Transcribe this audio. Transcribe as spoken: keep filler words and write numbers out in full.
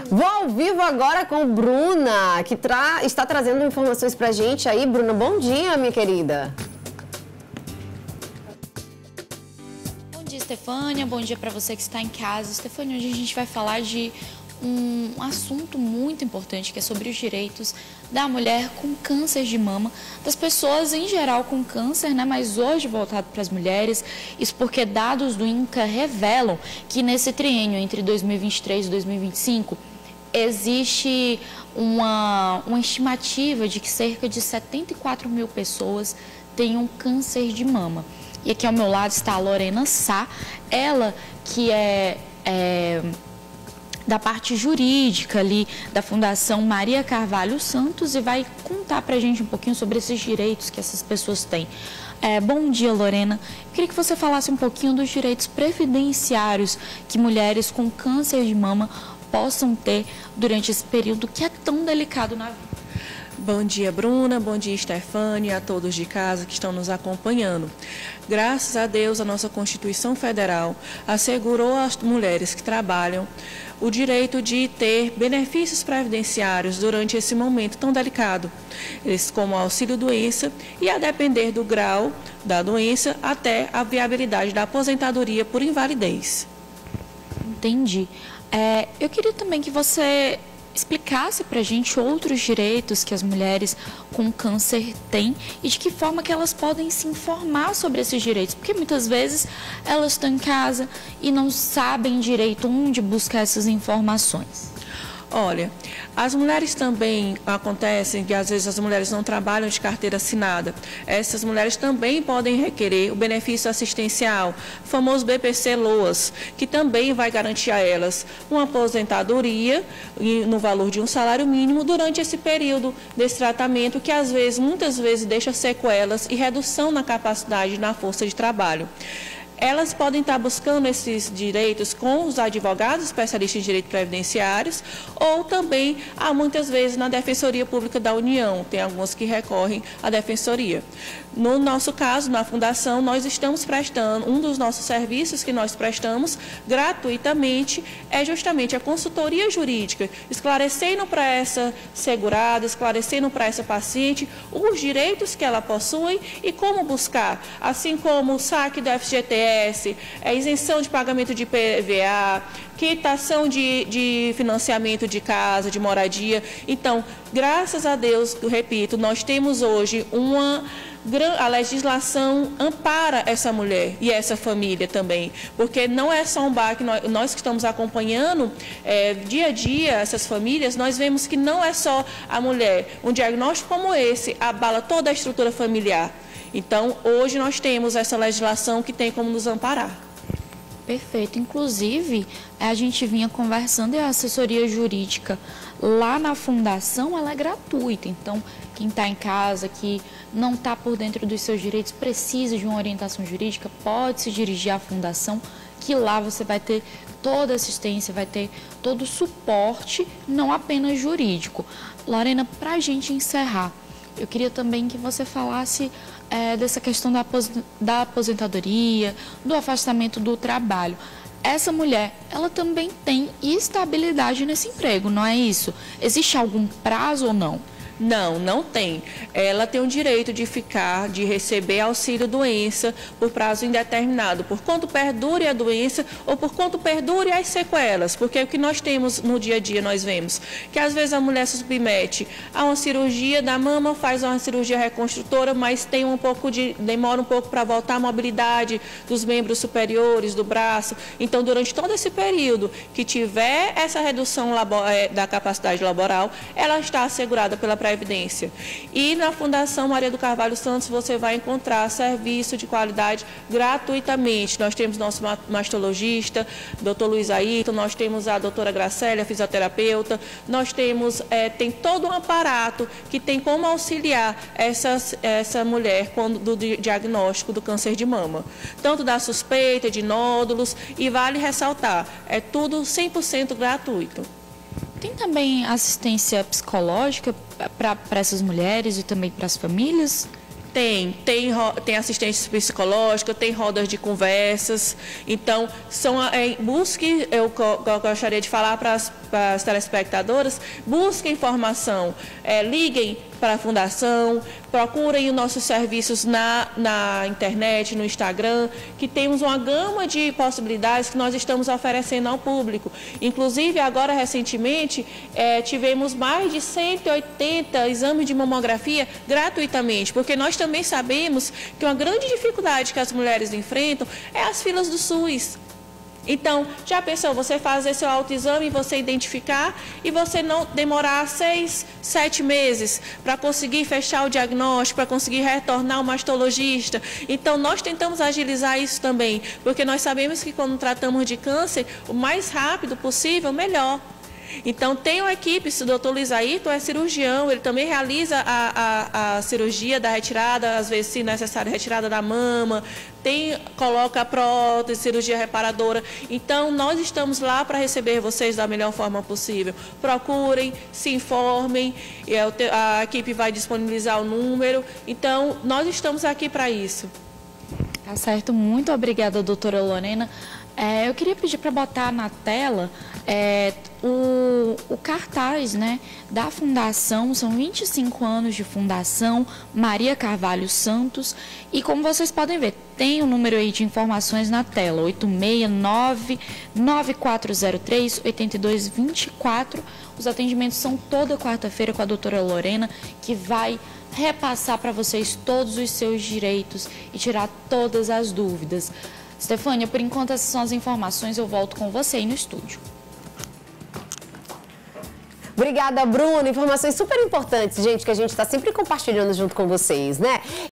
Vou ao vivo agora com Bruna, que tra... está trazendo informações pra gente aí. Bruna, bom dia, minha querida. Bom dia, Estefânia. Bom dia para você que está em casa. Estefânia, hoje a gente vai falar de um assunto muito importante, que é sobre os direitos da mulher com câncer de mama, das pessoas em geral com câncer, né? Mas hoje voltado para as mulheres, isso porque dados do INCA revelam que nesse triênio entre dois mil e vinte e três e dois mil e vinte e cinco, existe uma, uma estimativa de que cerca de setenta e quatro mil pessoas tenham câncer de mama. E aqui ao meu lado está a Lorena Sá, ela que é, é da parte jurídica ali da Fundação Maria Carvalho Santos e vai contar para a gente um pouquinho sobre esses direitos que essas pessoas têm. É, bom dia, Lorena. Eu queria que você falasse um pouquinho dos direitos previdenciários que mulheres com câncer de mama possam ter durante esse período que é tão delicado na vida. Bom dia, Bruna. Bom dia, Estefânia, a todos de casa que estão nos acompanhando. Graças a Deus, a nossa Constituição Federal assegurou às mulheres que trabalham o direito de ter benefícios previdenciários durante esse momento tão delicado, eles como auxílio-doença e, a depender do grau da doença, até a viabilidade da aposentadoria por invalidez. Entendi. É, eu queria também que você explicasse para a gente outros direitos que as mulheres com câncer têm e de que forma que elas podem se informar sobre esses direitos, porque muitas vezes elas estão em casa e não sabem direito onde buscar essas informações. Olha, as mulheres também acontecem que às vezes as mulheres não trabalham de carteira assinada. Essas mulheres também podem requerer o benefício assistencial, o famoso B P C-LOAS, que também vai garantir a elas uma aposentadoria no valor de um salário mínimo durante esse período desse tratamento, que às vezes, muitas vezes, deixa sequelas e redução na capacidade na força de trabalho. Elas podem estar buscando esses direitos com os advogados especialistas em direitos previdenciários ou também, há muitas vezes, na Defensoria Pública da União. Tem algumas que recorrem à Defensoria. No nosso caso, na Fundação, nós estamos prestando, um dos nossos serviços que nós prestamos gratuitamente é justamente a consultoria jurídica, esclarecendo para essa segurada, esclarecendo para essa paciente os direitos que ela possui e como buscar, assim como o saque do F G T S, a isenção de pagamento de I P V A, quitação de, de financiamento de casa, de moradia. Então, graças a Deus, eu repito, nós temos hoje uma... A legislação ampara essa mulher e essa família também, porque não é só um baque, nós, nós que estamos acompanhando é, dia a dia essas famílias, nós vemos que não é só a mulher. Um diagnóstico como esse abala toda a estrutura familiar. Então, hoje nós temos essa legislação que tem como nos amparar. Perfeito. Inclusive, a gente vinha conversando e a assessoria jurídica lá na Fundação, ela é gratuita. Então, quem está em casa, que não está por dentro dos seus direitos, precisa de uma orientação jurídica, pode se dirigir à Fundação, que lá você vai ter toda a assistência, vai ter todo o suporte, não apenas jurídico. Lorena, para a gente encerrar, eu queria também que você falasse é, dessa questão da, da aposentadoria, do afastamento do trabalho. Essa mulher, ela também tem estabilidade nesse emprego, não é isso? Existe algum prazo ou não? Não, não tem. Ela tem o direito de ficar, de receber auxílio-doença por prazo indeterminado, por quanto perdure a doença ou por quanto perdure as sequelas, porque o que nós temos no dia a dia, nós vemos que às vezes a mulher se submete a uma cirurgia da mama, faz uma cirurgia reconstrutora, mas tem um pouco de, demora um pouco para voltar a mobilidade dos membros superiores, do braço. Então, durante todo esse período que tiver essa redução labor, é, da capacidade laboral, ela está assegurada pela Previdência. E na Fundação Maria do Carvalho Santos você vai encontrar serviço de qualidade gratuitamente. Nós temos nosso mastologista, doutor Luiz Ayrton, nós temos a doutora Gracélia, fisioterapeuta, nós temos, é, tem todo um aparato que tem como auxiliar essa, essa mulher quando, do diagnóstico do câncer de mama. Tanto da suspeita, de nódulos, e vale ressaltar, é tudo cem por cento gratuito. Tem também assistência psicológica para essas mulheres e também para as famílias? Tem, tem, tem assistência psicológica, tem rodas de conversas. Então, são, é, busque, eu, eu gostaria de falar para para as telespectadoras, busquem informação, é, liguem para a Fundação, procurem os nossos serviços na, na internet, no Instagram, que temos uma gama de possibilidades que nós estamos oferecendo ao público. Inclusive, agora, recentemente, é, tivemos mais de cento e oitenta exames de mamografia gratuitamente, porque nós também sabemos que uma grande dificuldade que as mulheres enfrentam é as filas do SUS. Então, já pensou, você fazer seu autoexame, você identificar e você não demorar seis, sete meses para conseguir fechar o diagnóstico, para conseguir retornar ao mastologista. Então, nós tentamos agilizar isso também, porque nós sabemos que quando tratamos de câncer, o mais rápido possível, melhor. Então, tem uma equipe, o doutor Luiz Ayrton é cirurgião, ele também realiza a, a, a cirurgia da retirada, às vezes, se necessário, retirada da mama, tem, coloca a prótese, cirurgia reparadora. Então, nós estamos lá para receber vocês da melhor forma possível. Procurem, se informem, a equipe vai disponibilizar o número. Então, nós estamos aqui para isso. Tá certo, muito obrigada, doutora Lorena. É, eu queria pedir para botar na tela é, o, o cartaz, né, da Fundação. São vinte e cinco anos de Fundação Maria Carvalho Santos. E como vocês podem ver, tem o um número aí de informações na tela, oito seis nove, nove quatro zero três, oito dois dois quatro. Os atendimentos são toda quarta-feira com a doutora Lorena, que vai repassar para vocês todos os seus direitos e tirar todas as dúvidas. Estefânia, por enquanto essas são as informações, eu volto com você aí no estúdio. Obrigada, Bruno. Informações super importantes, gente, que a gente está sempre compartilhando junto com vocês, né?